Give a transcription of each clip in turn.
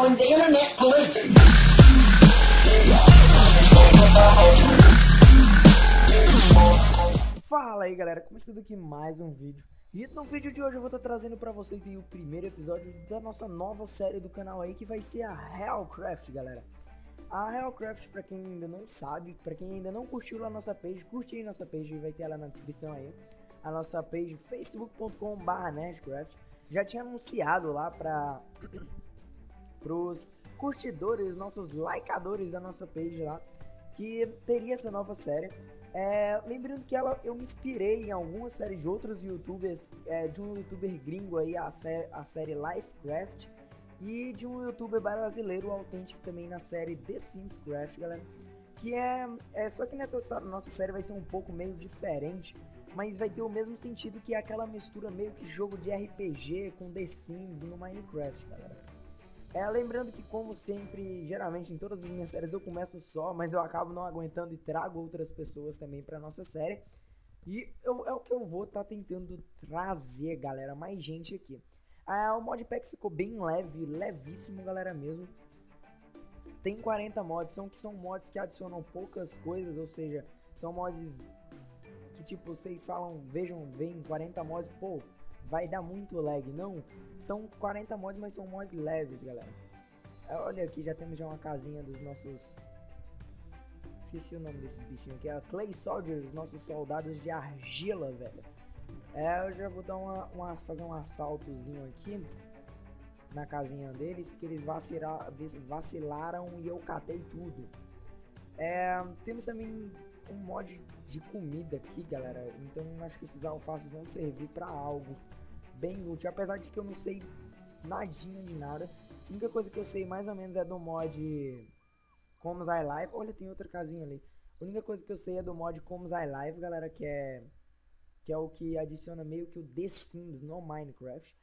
calling the internet police. Fala aí galera, começando aqui mais um vídeo. E no vídeo de hoje eu vou estar trazendo pra vocês aí o primeiro episódio da nossa nova série do canal aí, que vai ser a Hellcraft, galera. A Hellcraft, pra quem ainda não sabe, pra quem ainda não curtiu lá a nossa page, curte aí nossa page, vai ter lá na descrição aí. A nossa page facebook.com/nerdcraft. Já tinha anunciado lá pros curtidores, nossos likeadores da nossa page lá, que teria essa nova série. Lembrando que eu me inspirei em algumas séries de outros youtubers, de um youtuber gringo aí, a série Lifecraft, e de um youtuber brasileiro, autêntico, também na série The Sims Craft, galera. Que só que nessa nossa série vai ser um pouco meio diferente, mas vai ter o mesmo sentido, que é aquela mistura meio que jogo de RPG com The Sims no Minecraft, galera. Lembrando que, como sempre, geralmente em todas as minhas séries eu começo só, mas eu acabo não aguentando e trago outras pessoas também pra nossa série. E é o que eu vou estar tentando trazer, galera, mais gente aqui. O modpack ficou bem leve, levíssimo, galera, mesmo. Tem 40 mods, são mods que adicionam poucas coisas, ou seja, são mods que, tipo, vocês falam, vem 40 mods, pô, vai dar muito lag. Não, são 40 mods, mas são mods leves, galera. Olha aqui, já temos uma casinha dos nossos... Esqueci o nome desses bichinhos aqui, Clay Soldiers, nossos soldados de argila, velho. Eu já vou dar fazer um assaltozinho aqui na casinha deles, porque eles vacilaram e eu catei tudo. Temos também um mod de comida aqui, galera, então acho que esses alfaces vão servir pra algo bem útil, apesar de que eu não sei nadinha de nada. A única coisa que eu sei mais ou menos é do mod Comes I Live. Olha, tem outra casinha ali. A única coisa que eu sei é do mod Comes I Live, galera, que é o que adiciona meio que o The Sims no Minecraft.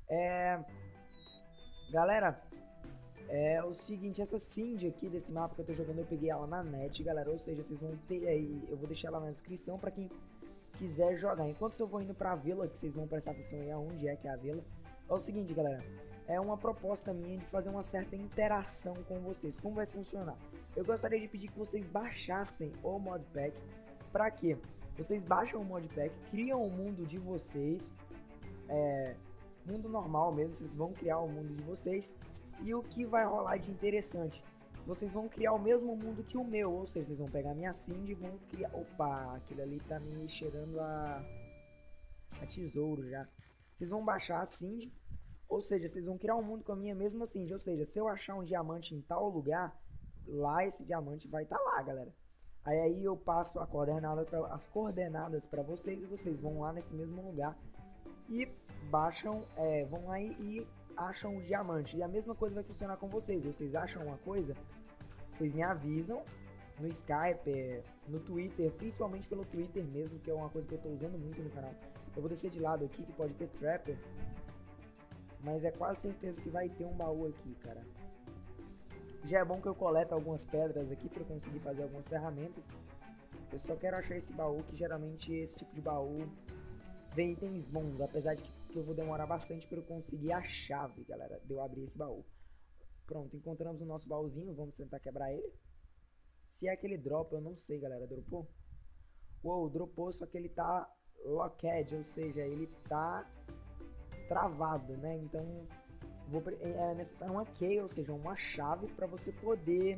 Galera, é o seguinte, essa Cindy aqui desse mapa que eu tô jogando, eu peguei ela na net, galera, ou seja, vocês vão ter aí, eu vou deixar ela na descrição pra quem quiser jogar. Enquanto eu vou indo pra vila, que vocês vão prestar atenção aí aonde é que é a vila, é o seguinte, galera, é uma proposta minha de fazer uma certa interação com vocês. Como vai funcionar? Eu gostaria de pedir que vocês baixassem o modpack. Pra quê? Vocês baixam o modpack, criam o mundo de vocês, mundo normal mesmo, vocês vão criar o mundo de vocês. E o que vai rolar de interessante? Vocês vão criar o mesmo mundo que o meu, ou seja, vocês vão pegar minha Cindy e vão criar... Opa, aquilo ali tá me cheirando a tesouro já. Vocês vão baixar a Cindy, ou seja, vocês vão criar um mundo com a minha mesma Cindy. Ou seja, se eu achar um diamante em tal lugar, lá esse diamante vai estar lá, galera. Aí eu passo as coordenadas para vocês, e vocês vão lá nesse mesmo lugar e baixam, vão lá e acham o diamante. E a mesma coisa vai funcionar com vocês. Vocês acham uma coisa, vocês me avisam no Skype, no Twitter, principalmente pelo Twitter mesmo, que é uma coisa que eu tô usando muito no canal. Eu vou descer de lado aqui, que pode ter trapper, mas é quase certeza que vai ter um baú aqui, cara. Já é bom que eu coleto algumas pedras aqui para eu conseguir fazer algumas ferramentas. Eu só quero achar esse baú, que geralmente esse tipo de baú vem itens bons, apesar de que eu vou demorar bastante para eu conseguir a chave, galera, de eu abrir esse baú. Pronto, encontramos o nosso baúzinho, vamos tentar quebrar ele. Se é aquele drop, eu não sei, galera, dropou? Uou, dropou, só que ele tá locked, ou seja, ele tá travado, né? Então é necessário uma key, ou seja, uma chave para você poder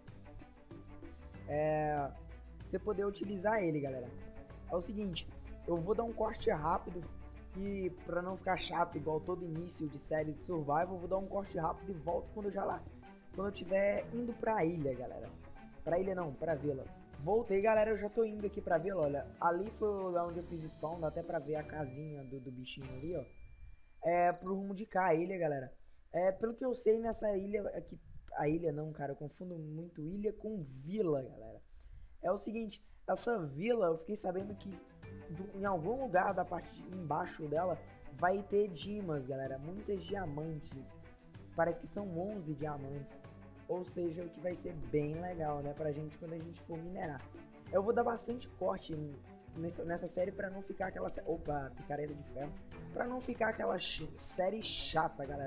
utilizar ele, galera. É o seguinte, eu vou dar um corte rápido, e pra não ficar chato igual todo início de série de survival, eu vou dar um corte rápido e volto quando eu estiver indo pra ilha, galera. Pra ilha não, pra vila. Voltei, galera, eu já tô indo aqui pra vila, olha. Ali foi o lugar onde eu fiz spawn, dá até pra ver a casinha do bichinho ali, ó. Pro rumo de cá, a ilha, galera. Pelo que eu sei, nessa ilha aqui... A ilha não, cara, eu confundo muito ilha com vila, galera. É o seguinte, essa vila, eu fiquei sabendo que em algum lugar da parte de embaixo dela vai ter dimas, galera. Muitas diamantes. Parece que são 11 diamantes. Ou seja, o que vai ser bem legal, né, pra gente quando a gente for minerar. Eu vou dar bastante corte nessa série pra não ficar aquela... Opa, picareta de ferro. Pra não ficar aquela série chata, galera.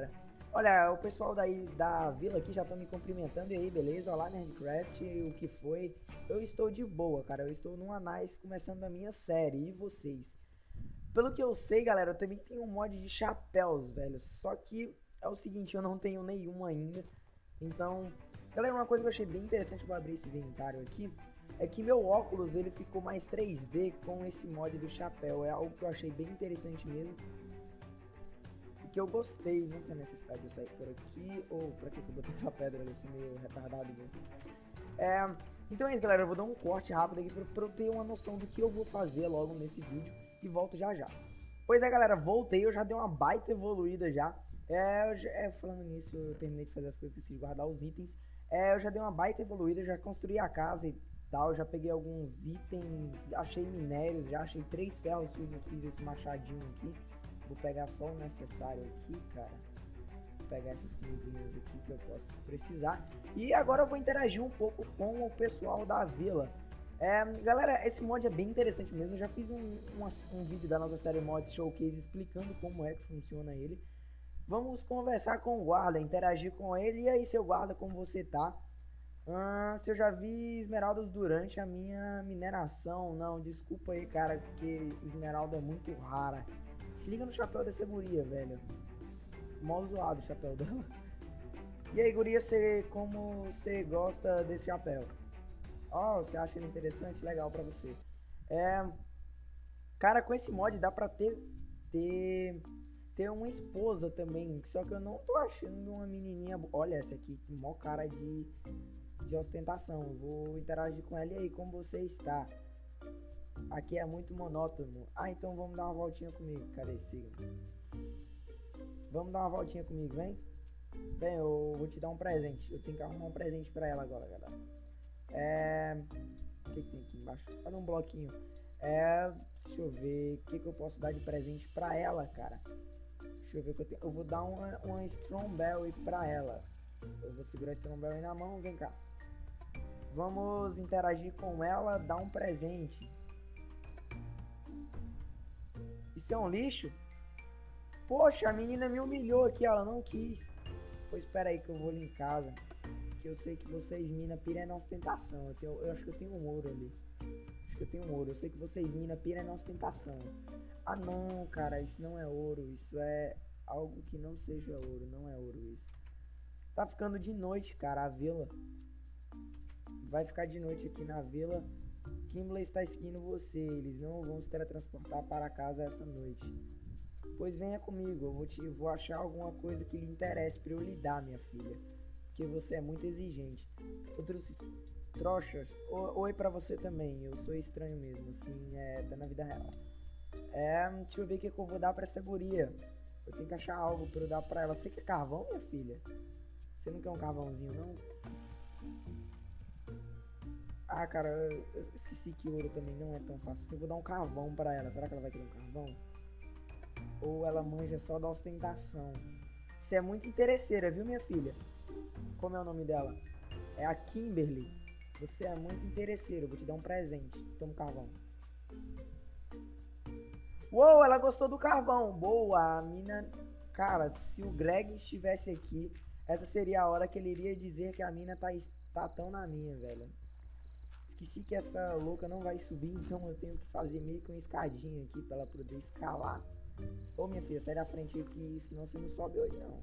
Olha, o pessoal daí da vila aqui já estão me cumprimentando. E aí, beleza? Olá, Nerdcraft, o que foi? Eu estou de boa, cara. Eu estou no Anais começando a minha série. E vocês? Pelo que eu sei, galera, eu também tenho um mod de chapéus, velho. Só que é o seguinte, eu não tenho nenhum ainda. Então, galera, uma coisa que eu achei bem interessante, vou abrir esse inventário aqui, é que meu óculos ele ficou mais 3D com esse mod do chapéu. É algo que eu achei bem interessante mesmo. E que eu gostei. Não tem necessidade de eu sair por aqui. Ou pra que eu botei aquela pedra ali, assim, meio retardado mesmo. Então é isso, galera. Eu vou dar um corte rápido aqui pra eu ter uma noção do que eu vou fazer logo nesse vídeo. E volto já já. Pois é, galera, voltei. Eu já dei uma baita evoluída já. Falando nisso, eu terminei de fazer as coisas, esqueci de guardar os itens. Eu já dei uma baita evoluída, já construí a casa e tal. Já peguei alguns itens, achei minérios, já achei 3 ferros, fiz esse machadinho aqui. Vou pegar só o necessário aqui, cara. Vou pegar essas comidinhas aqui que eu posso precisar. E agora eu vou interagir um pouco com o pessoal da vila. Galera, esse mod é bem interessante mesmo. Eu já fiz um vídeo da nossa série Mods Showcase explicando como é que funciona ele. Vamos conversar com o guarda, interagir com ele. E aí, seu guarda, como você tá? Se eu já vi esmeraldas durante a minha mineração. Não, desculpa aí, cara, porque esmeralda é muito rara. Se liga no chapéu dessa guria, velho. Mó zoado o chapéu dela. E aí, guria, como você gosta desse chapéu? Você acha ele interessante? Legal pra você. Cara, com esse mod dá pra ter uma esposa também. Só que eu não tô achando uma menininha. Olha essa aqui, mó cara de ostentação. Eu vou interagir com ela. E aí, como você está? Aqui é muito monótono. Então vamos dar uma voltinha comigo. Cadê? Siga. Vamos dar uma voltinha comigo, vem? Bem, eu vou te dar um presente. Eu tenho que arrumar um presente pra ela agora, galera. O que tem aqui embaixo? Olha um bloquinho. Deixa eu ver. O que eu posso dar de presente pra ela, cara? Deixa eu ver o que eu tenho. Eu vou dar uma Strongberry pra ela. Eu vou segurar a Strongberry na mão. Vem cá. Vamos interagir com ela. Dar um presente. Isso é um lixo? Poxa, a menina me humilhou aqui. Ela não quis. Pois espera aí que eu vou ali em casa. Que eu sei que vocês mina pira na ostentação. Eu acho que eu tenho um ouro ali. Acho que eu tenho um ouro. Eu sei que vocês mina pira na ostentação. Ah não, cara, isso não é ouro. Isso é algo que não seja ouro. Não é ouro isso. Tá ficando de noite, cara, a vila. Vai ficar de noite aqui na vila. Kimberly está seguindo você. Eles não vão se teletransportar para casa essa noite. Pois venha comigo. Eu vou achar alguma coisa que lhe interesse para eu lhe dar, minha filha. Porque você é muito exigente. Outros trouxas. Oi pra você também. Eu sou estranho mesmo, assim, tá na vida real. Deixa eu ver o que eu vou dar pra essa guria. Eu tenho que achar algo pra eu dar pra ela. Você quer carvão, minha filha? Você não quer um carvãozinho, não? Ah, cara, eu esqueci que ouro também não é tão fácil assim. Eu vou dar um carvão pra ela. Será que ela vai querer um carvão? Ou ela manja só da ostentação? Você é muito interesseira, viu, minha filha? Como é o nome dela? É a Kimberly. Você é muito interesseiro. Vou te dar um presente. Toma um carvão. Uou, ela gostou do carvão. Boa, a mina... Cara, se o Greg estivesse aqui, essa seria a hora que ele iria dizer que a mina tá tão na minha, velho. Esqueci que essa louca não vai subir, então eu tenho que fazer meio que uma escadinha aqui pra ela poder escalar. Ô, minha filha, sai da frente aqui, senão você não sobe hoje, não.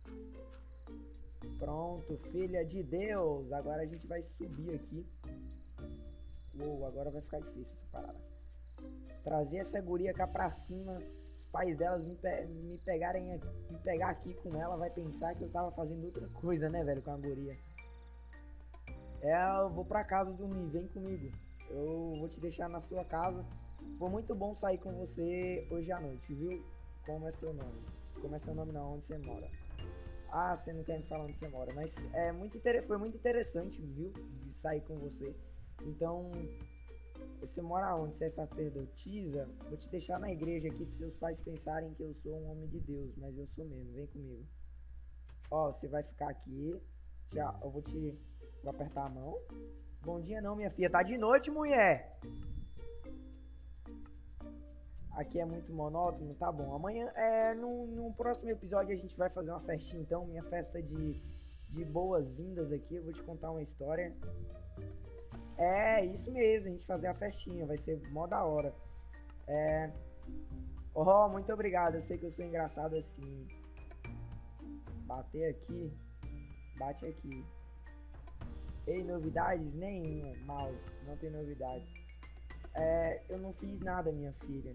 Pronto, filha de Deus. Agora a gente vai subir aqui. Uou, agora vai ficar difícil essa parada. Trazer essa guria cá pra cima. Os pais delas me pegar aqui com ela. Vai pensar que eu tava fazendo outra coisa, né, velho, com a guria. Eu vou pra casa dormir, vem comigo. Eu vou te deixar na sua casa. Foi muito bom sair com você hoje à noite, viu? Como é seu nome? Como é seu nome não, onde você mora? Ah, você não quer me falar onde você mora, mas foi muito interessante, viu? Sair com você. Então, você mora onde? Você é sacerdotisa? Vou te deixar na igreja aqui para seus pais pensarem que eu sou um homem de Deus, mas eu sou mesmo, vem comigo. Você vai ficar aqui. Tchau, vou apertar a mão. Bom dia não, minha filha, tá de noite, mulher. Aqui é muito monótono, tá bom. Amanhã, no próximo episódio a gente vai fazer uma festinha, então. Minha festa de boas-vindas aqui. Eu vou te contar uma história. É, isso mesmo, a gente fazer a festinha. Vai ser mó da hora. Oh, muito obrigado. Eu sei que eu sou engraçado assim. Bater aqui. Bate aqui. Ei, novidades? Nenhuma. Mouse, não tem novidades. Eu não fiz nada, minha filha.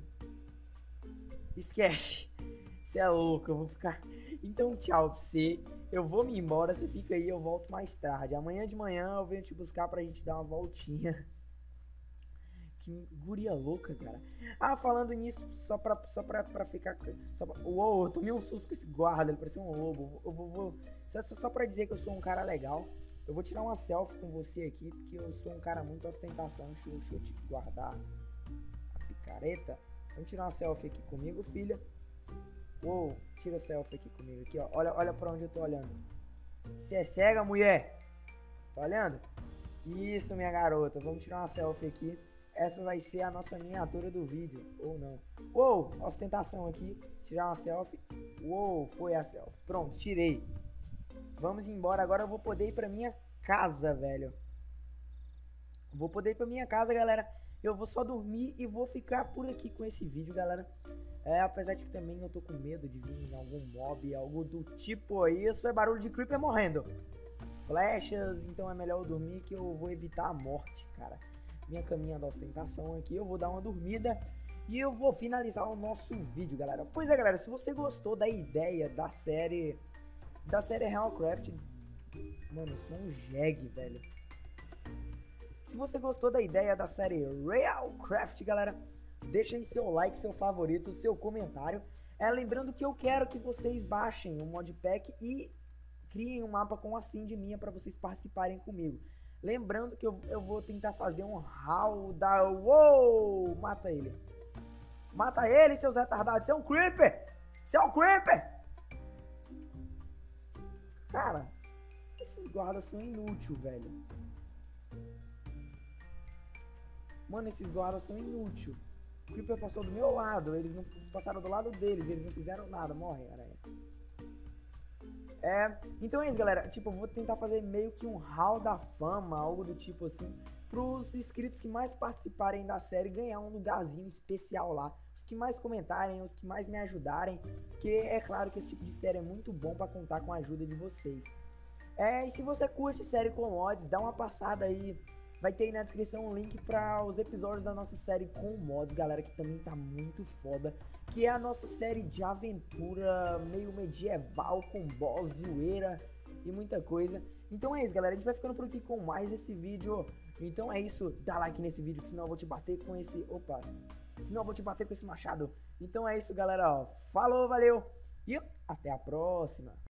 Esquece. Você é louco, eu vou ficar. Então, tchau pra você. Eu vou me embora, você fica aí, eu volto mais tarde. Amanhã de manhã eu venho te buscar pra gente dar uma voltinha. Que guria louca, cara. Ah, falando nisso, só pra ficar. Uou, eu tomei um susto com esse guarda, ele parecia um lobo. Eu vou. Só pra dizer que eu sou um cara legal. Eu vou tirar uma selfie com você aqui, porque eu sou um cara muito ostentação. Deixa eu te guardar a picareta. Vamos tirar uma selfie aqui comigo, filha. Uou, tira a selfie aqui comigo. Aqui, ó. Olha pra onde eu tô olhando. Você é cega, mulher? Tá olhando? Isso, minha garota. Vamos tirar uma selfie aqui. Essa vai ser a nossa miniatura do vídeo. Ou não. Uou, ostentação aqui. Tirar uma selfie. Uou, foi a selfie. Pronto, tirei. Vamos embora. Agora eu vou poder ir pra minha casa, velho. Vou poder ir pra minha casa, galera. Eu vou só dormir e vou ficar por aqui com esse vídeo, galera. Apesar de que também eu tô com medo de vir em algum mob, algo do tipo isso. É barulho de creeper morrendo. Flechas, então é melhor eu dormir que eu vou evitar a morte, cara. Minha caminha da ostentação aqui. Eu vou dar uma dormida e eu vou finalizar o nosso vídeo, galera. Pois é, galera, se você gostou da ideia da série Realcraft, mano, eu sou um jegue, velho. Se você gostou da ideia da série Realcraft, galera, deixa aí seu like, seu favorito, seu comentário. Lembrando que eu quero que vocês baixem o modpack e criem um mapa com a Cindy minha para vocês participarem comigo. Lembrando que eu vou tentar fazer um haul da... Uou! Mata ele. Mata ele, seus retardados. Você é um creeper! Você é um creeper! Cara, esses guardas são inúteis, velho. Mano, esses guardas são inúteis. O creeper passou do meu lado, eles não passaram do lado deles, eles não fizeram nada. Morre, aranha. Então é isso, galera. Tipo, eu vou tentar fazer meio que um hall da fama, algo do tipo assim, pros inscritos que mais participarem da série ganhar um lugarzinho especial lá. Os que mais comentarem, os que mais me ajudarem, porque é claro que esse tipo de série é muito bom pra contar com a ajuda de vocês. E se você curte série com mods, dá uma passada aí. Vai ter aí na descrição um link para os episódios da nossa série com mods, galera, que também tá muito foda. Que é a nossa série de aventura meio medieval, com boss, zoeira e muita coisa. Então é isso, galera, a gente vai ficando por aqui com mais esse vídeo. Então é isso, dá like nesse vídeo, que senão eu vou te bater com esse... Opa, senão eu vou te bater com esse machado. Então é isso, galera, ó. Falou, valeu e até a próxima.